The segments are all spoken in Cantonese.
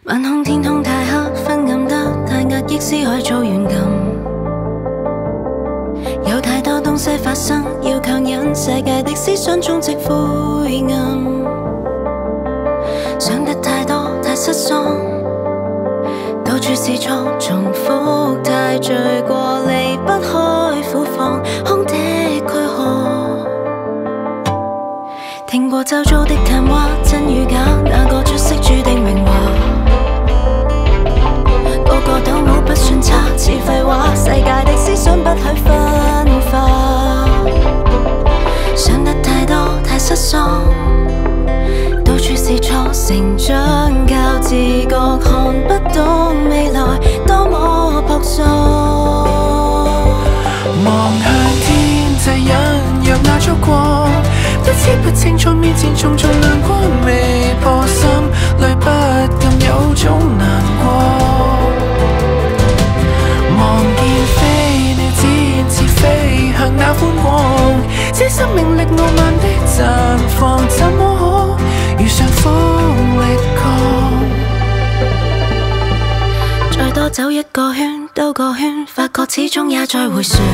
晚空天空太黑，昏暗得太壓抑思海草軟禁。有太多東西發生，要強忍世界的思想充斥灰暗。想得太多太失喪，到處是錯，重複太罪過，離不開苦況，空的軀殼。聽過周遭的談話，真與假，哪個出色注定榮華？個個都冇不算差，似廢話。世界的思想不許分化，想得太多太失喪，到處是錯，成長靠自覺，看不懂未來多麼樸素。 望向天際隱約那燭光，不知不清楚面前重重亮光未破，心裏不禁有種難過。望見飛鳥自然似飛向那寬廣，這生命力傲慢的綻放，怎麼可遇上風力抗？ 再多走一個圈，兜個圈，發覺始終也在回旋。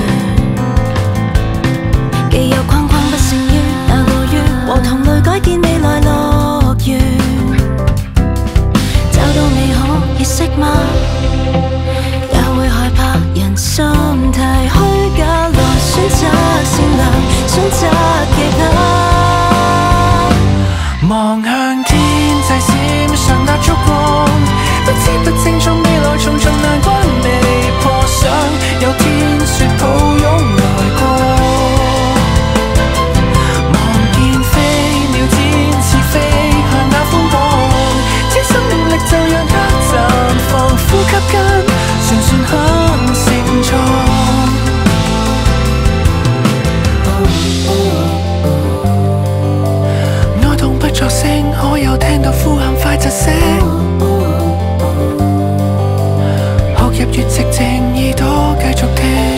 既有框框不勝於那個圓，和同類改建未來樂園。找到美好意識嗎？也會害怕人心太虛假，來選擇善良，選擇其他。 望向天際閃上那燭光，不知不清楚未來重重難關未破，想有天說抱擁來過。望見飛鳥展翅飛向那寬廣，這生命力就讓它綻放，呼吸間算算很盛壯。愛痛不作聲，可有聽到呼喊快窒息？學入越寂靜，耳朵繼續聽。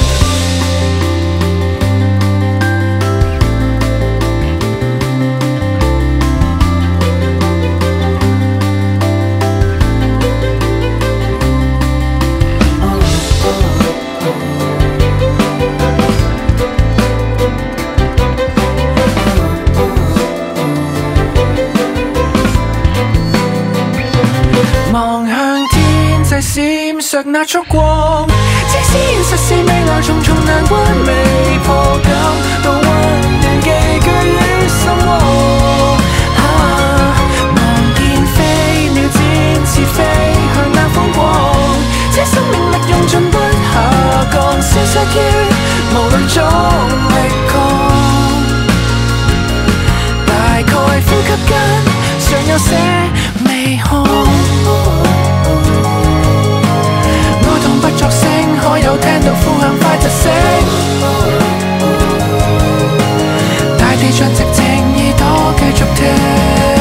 望向天際閃爍那燭光，即使現實是未來重重難關未破，感到溫暖寄居於心窩。望見飛鳥展翅飛向那寬廣，這生命力用盡不下降，消失於無論種力抗。大概呼吸間尚有些微汗。不作聲，可有聽到呼喊快窒息？大地像寂靜，耳朵繼續聽。